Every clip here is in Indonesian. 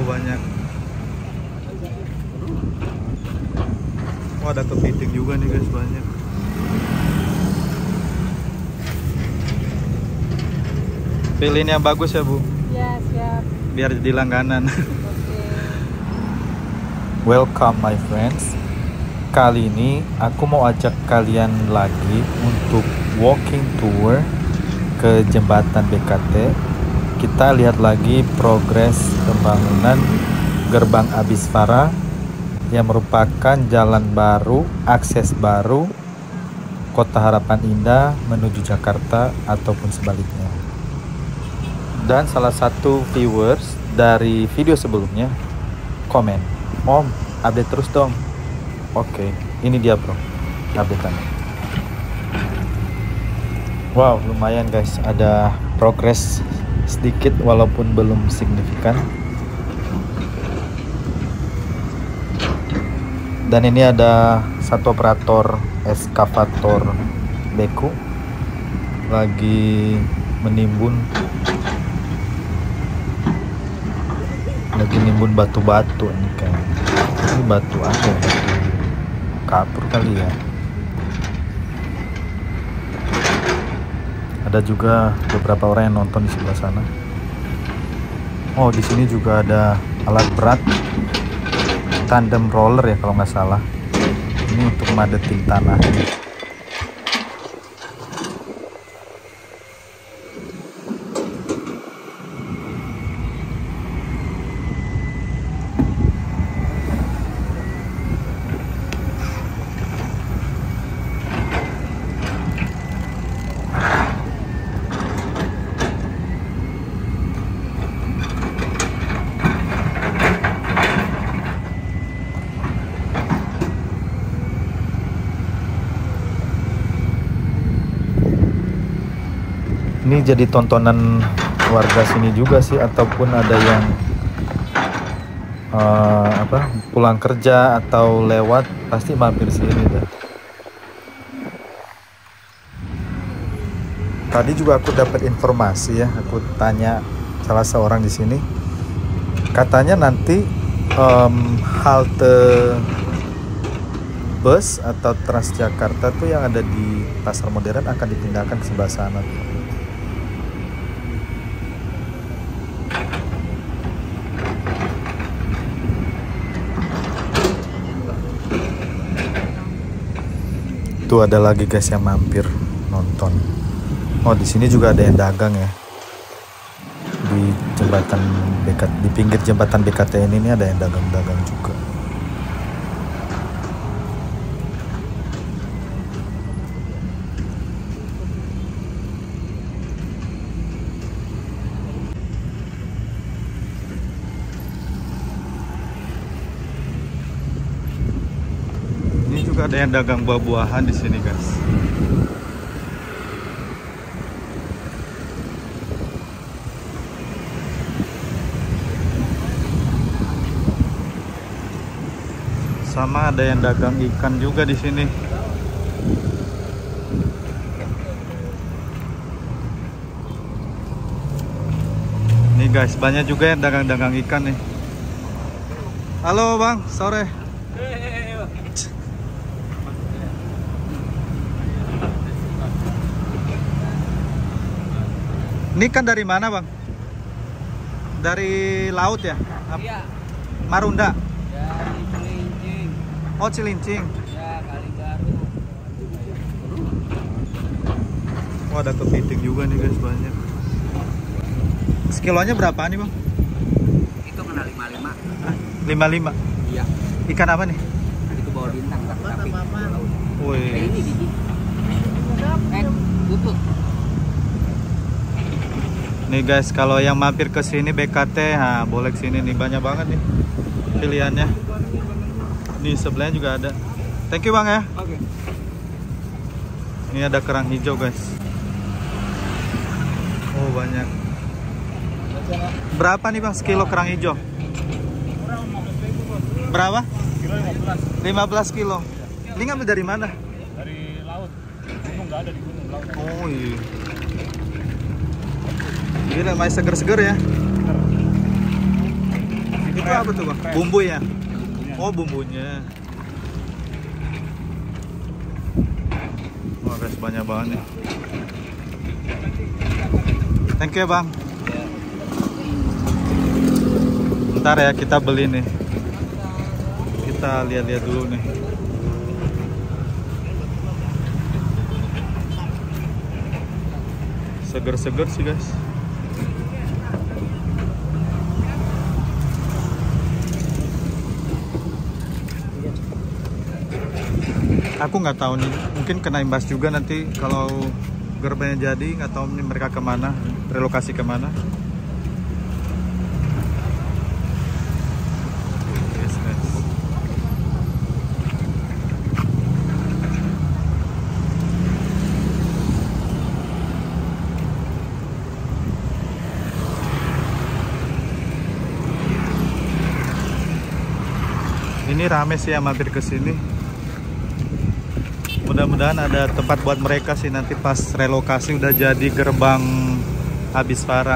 Oh banyak. Oh ada kepiting juga nih guys, banyak. Pilihin yang bagus ya Bu. Ya siap. Biar jadi langganan. Oke. Welcome my friends. Kali ini aku mau ajak kalian lagi untuk walking tour ke jembatan BKT. Kita lihat lagi progres pembangunan Gerbang Abisvara yang merupakan jalan baru, akses baru Kota Harapan Indah menuju Jakarta ataupun sebaliknya. Dan salah satu viewers dari video sebelumnya komen, "Om, update terus dong." Oke, ini dia bro, update-annya. Wow, lumayan guys, ada progres sedikit walaupun belum signifikan. Dan ini ada satu operator eskavator beko lagi menimbun batu-batu ini kan. Ini batu apa ya? Batu kapur kali ya. Ada juga beberapa orang yang nonton di sebelah sana. Oh, di sini juga ada alat berat tandem roller ya kalau nggak salah. Ini untuk madetin tanah. Ini jadi tontonan warga sini juga sih, ataupun ada yang pulang kerja atau lewat pasti mampir sini dah. Tadi juga aku dapat informasi ya, aku tanya salah seorang di sini, katanya nanti halte bus atau Transjakarta tuh yang ada di Pasar Modern akan dipindahkan ke sebelah sana. Tuh ada lagi guys yang mampir nonton. Oh, di sini juga ada yang dagang ya. Di jembatan BKT, di pinggir jembatan BKT ini ada yang dagang-dagang juga. Ini juga ada yang dagang buah-buahan di sini, guys. Sama ada yang dagang ikan juga di sini. Nih guys, banyak juga yang dagang-dagang ikan nih. Halo Bang, sore. Ini kan dari mana Bang? Dari laut ya? Iya. Marunda? Dari Cilincing. Oh Cilincing. Ya, Kaligaru. Oh ada kepiting juga nih guys, banyak. Sekilonya berapa nih Bang? Itu kena 55. 55? Iya. Ikan apa nih? Tadi ke bawah bintang tapi laut. Wih. Ini biji. Butut. Nih guys, kalau yang mampir ke sini BKT, boleh kesini nih, banyak banget nih pilihannya. Nih sebelahnya juga ada. Thank you Bang ya. Oke. Ini ada kerang hijau guys. Oh banyak. Berapa nih Bang sekilo kerang hijau? Berapa? Kilo 15 15. kilo. Ini ngambil dari mana? Dari laut. Gunung nggak ada di gunung laut. Oh iya. Gila, masih seger-seger ya. Ini apa tuh bang? Bumbu ya? Bumbunya. Oh bumbunya. Wah guys, banyak banget nih. Thank you ya bang. Bentar ya, kita beli nih. Kita lihat-lihat dulu nih. Seger-seger sih guys. Aku nggak tahu nih, mungkin kena imbas juga nanti kalau gerbangnya jadi, nggak tahu nih mereka kemana, relokasi kemana. Yes, guys. Ini rame sih yang mampir ke sini. Mudah-mudahan ada tempat buat mereka sih nanti pas relokasi udah jadi gerbang Abisvara.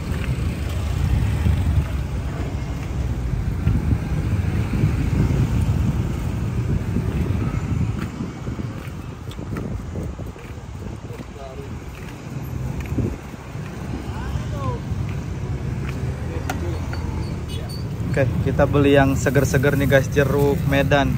Oke, kita beli yang seger-seger nih guys, jeruk Medan.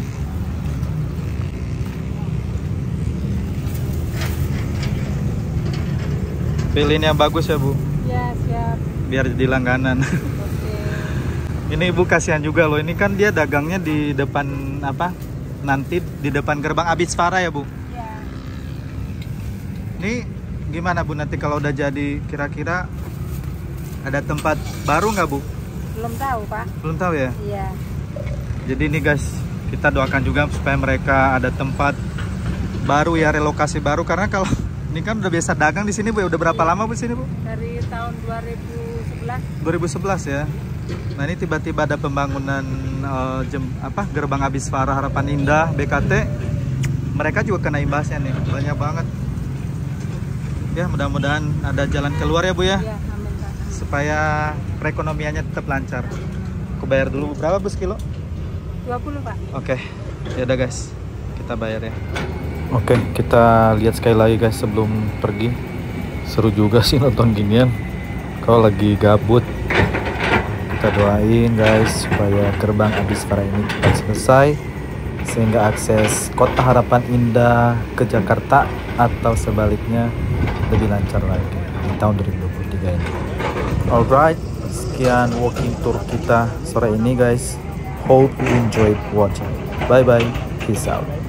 Pilihin yang bagus ya Bu. Ya siap. Biar jadi langganan. Oke. Ini Ibu kasihan juga loh. Ini kan dia dagangnya di depan apa? Nanti di depan gerbang Abisvara ya Bu. Ya. Ini gimana Bu nanti kalau udah jadi, kira-kira ada tempat baru nggak Bu? Belum tahu Pak. Belum tahu ya. Iya. Jadi ini guys, kita doakan juga supaya mereka ada tempat baru ya, relokasi baru, karena kalau ini kan udah biasa dagang di sini Bu. Udah berapa lama Bu sini Bu? Dari tahun 2011. 2011 ya. Nah ini tiba-tiba ada pembangunan gerbang Abisvara Harapan Indah BKT. Mereka juga kena imbasnya nih, banyak banget. Ya mudah-mudahan ada jalan keluar ya Bu ya. Iya, amin Pak. Supaya perekonomiannya tetap lancar. Aku bayar dulu berapa Bu sekilo? 20 Pak. Oke, ya udah guys, kita bayar ya. Oke, kita lihat sekali lagi guys sebelum pergi. Seru juga sih nonton ginian. Kalau lagi gabut, kita doain guys supaya gerbang Abisvara ini cepat selesai, sehingga akses Kota Harapan Indah ke Jakarta atau sebaliknya lebih lancar lagi di tahun 2023 ini. Alright, sekian walking tour kita sore ini guys. Hope you enjoyed watching. Bye bye, peace out.